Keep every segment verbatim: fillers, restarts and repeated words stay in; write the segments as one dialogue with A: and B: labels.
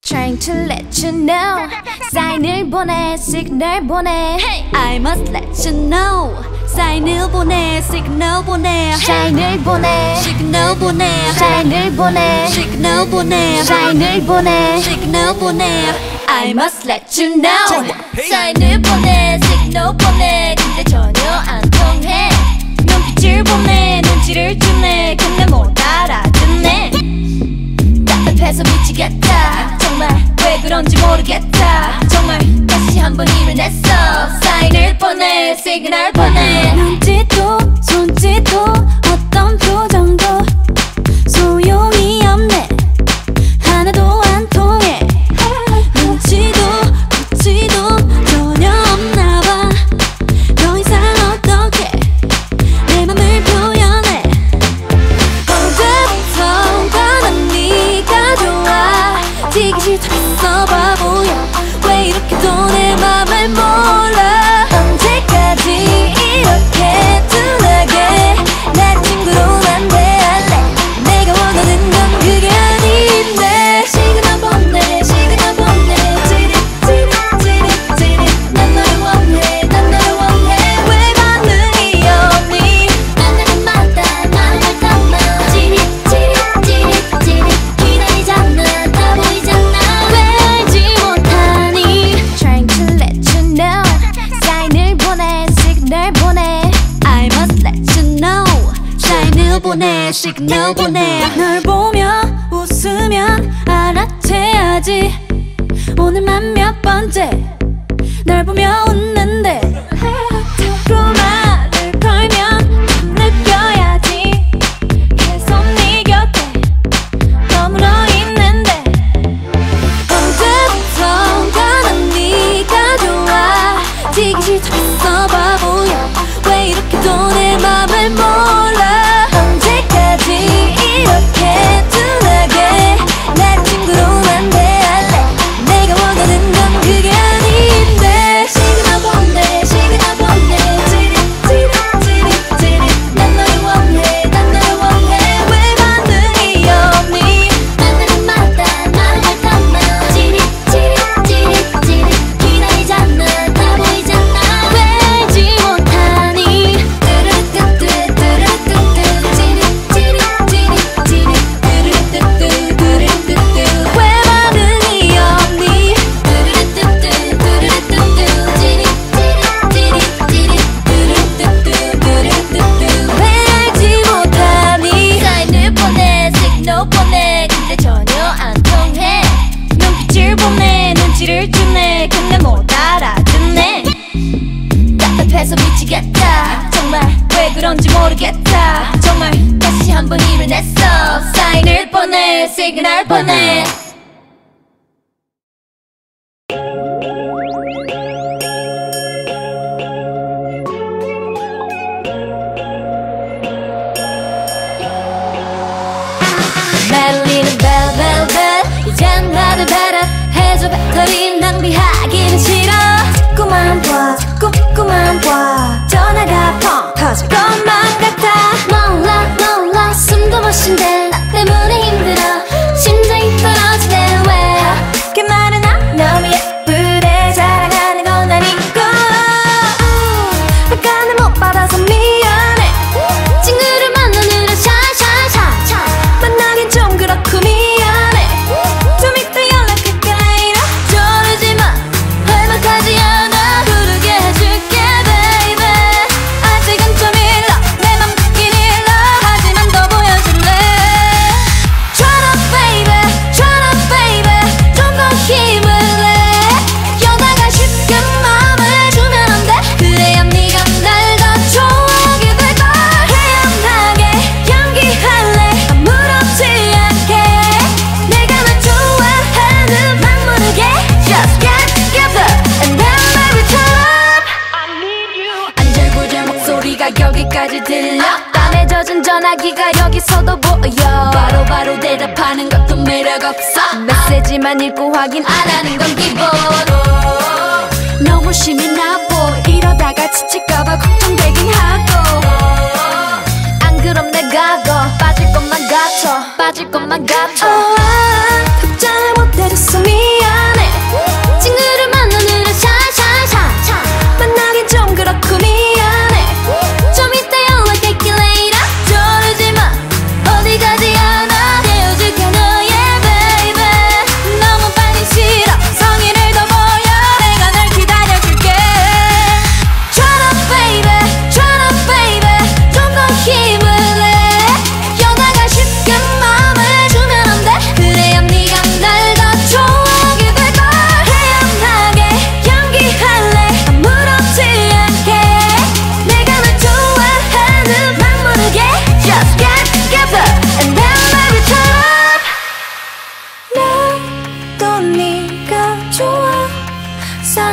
A: Trying to let you know 사인을 보내 시그널 보내 hey.
B: I must let you know 사인을 보내 시그널 보내
A: 사인을 보내
B: 시그널 보내
A: 사인을 보내
B: 시그널 보내
A: 사인을 보내
B: 시그널 보내 I must let you know
A: 사인을 보내 시그널 보내 근데 전혀 안 통해 눈빛을 보내 눈치를 주네 근데 못 알아듣네 답답해서 미치겠다 정말 왜 그런지 모르겠다 정말 다시 한번 일을 냈어 사인을 보내 시그널 보내
B: 눈짓도 손짓도 어떤 표정도 소용이 없네 하나도 안 통해 눈치도 코치도 전혀 없나봐 더 이상 어떻게 내 맘을 표현해 언제부턴가 난 네가 좋아 지기 싫다했어 바보야 왜 이렇게도 내 맘을 몰라 언제까지 이렇게 둔하게 날 친구로만 대할래 내가 원하는 건 그게 아닌데 시그널 보내 시그널 보내 찌릿 찌릿 찌릿 찌릿 난 너를 원해 난 너를 원해 왜 반응이 없니 만나는 마다 마음을 담아 찌릿 찌릿 찌릿 찌릿 기다리잖아 다 보이잖아 왜 알지 못하니
A: Trying to let you know 사인을 보내 시그널 보내
B: I must let you know 사인을 보내 시그널 보내 널 보며 웃으면 알아채야지 오늘만 몇 번째 널 보며 웃는데 프로말을 걸면 느껴야지 계속 네 곁에 머물러 있는데 언제부턴가 난 네가 좋아 지기 싫다했어 바보야 왜 이렇게도 내 맘을 몰라 언제까지 이렇게 둔하게 날 친구로만 대할래 내가 원하는 건 그게 아닌데 시그널 보내 시그널 보내 찌릿 찌릿 찌릿 찌릿 난 너를 원해 난 너를 원해 왜 반응이 없니 만나는 마다 마음을 담아 찌릿 찌릿 찌릿 찌릿 기다리잖아 다 보이잖아 왜 알지 못하니 뚜루뚜뚜 뚜루뚜뚜 찌릿 찌릿 찌릿 찌릿 뚜루뚜뚜 뚜루뚜뚜 왜 반응이 없니 뚜루뚜뚜 뚜루뚜뚜 찌릿 찌릿 찌릿 찌릿 뚜루뚜뚜 뚜루뚜뚜 왜 알지 못하니
A: 사인을 보내 시그널 보내 근데 전혀 안 통해 눈빛을 보내 눈치를 주네 근데 못 알아듣네 답답해서 미치겠다 정말 왜 그런지 모르겠다 정말 다시 한번 일을 냈어 사인을 보내 시그널 보내
B: 멜리는 벨벨벨 이젠 나를 배려해줘 배터리 낭비하기는 싫어 자꾸만 봐 자꾸만 봐 전화가 펑 터질 것만 같아 몰라 몰라 숨도 못 쉰대 나 때문에 힘들어 심장이 떨어지네 왜 그렇게 말은 안 너무 예쁘대 자랑하는 건 아니고 평가는 못 받아서 미안해 친구를 만나느라 샤샤샤 만나긴 좀 그렇고 미안해 좀 이따 연락할게 later 저러지마 할만하지 않아 부르게 해줄게 baby 아직은 좀 일러 내 맘 듣긴 일러 하지만 더 보여줄래 Try to baby try to baby 좀 더 힘을 내 여자가 쉽게 마음을 주면 안 돼 그래야 네가 날 더 좋아하게 될걸 태연하게 연기할래 아무렇지 않게 내가 널 좋아하는 막 모르게 Just get together and then baby turn up I need you
A: 안절부절 목소리가 여기까지 들려 땀에 젖은 전화기가 여기서도 보여 바로바로 바로 대답하는 것도 매력없어 메시지만 읽고 확인 안 하는 건 기본
B: 너무 심이 나보 이러다가 지칠까봐 걱정되긴 하고
A: 안 그럼 내가 더 빠질 것만 같아 빠질 것만 같아
B: oh, 아, 답장을 못해줬어 미안해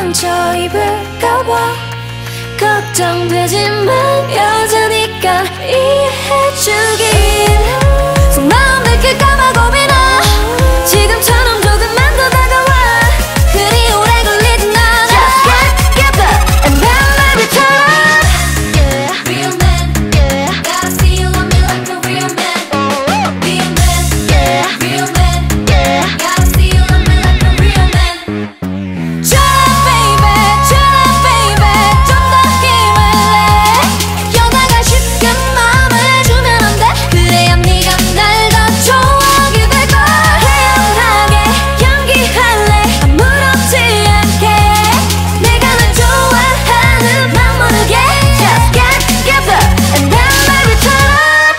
B: 상처 입을까봐 걱정되지만 여자니까 이해해주길 속마음 들킬까봐 고민아 지금처럼 조금만 더 다가와 그리 오래 걸리진 않아 Just get together and then baby turn up Yeah, real man Yeah, gotta see you on me like a real man Real man Yeah, real man Yeah, gotta see you on me like a real man Turn up baby, turn up baby 좀 더 힘을 내 여자가 쉽게 마음을 주면 안 돼 그래야 네가 날 더 좋아하게 될걸 태연하게 연기할래 아무렇지 않게 내가 널 좋아하는 맘 모르게 Just get together and then baby turn up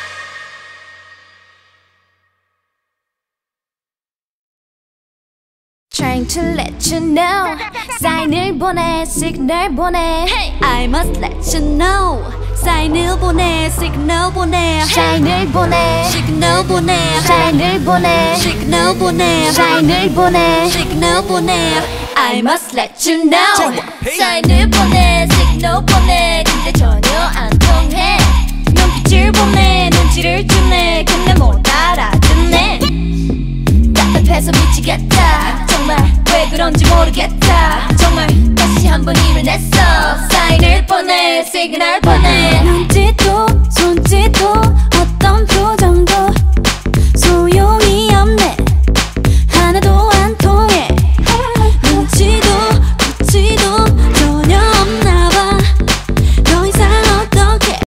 B: Trying to let you know 사인을 보내 시그널 보내 I must let you know 사인을 보내 시그널 보내 사인을 보내 시그널 보내 사인을 보내 시그널 보내 사인을 보내 시그널 보내 I must let you know
A: 사인을 보내 시그널 보내 근데 전혀 안 통해 눈빛을 보내 눈치를 주네 근데 못 알아듣네 답답해서 미치겠다 정말 왜 그런지 모르겠다 정말 다시 한번 힘을 냈어 사인을 보내 시그널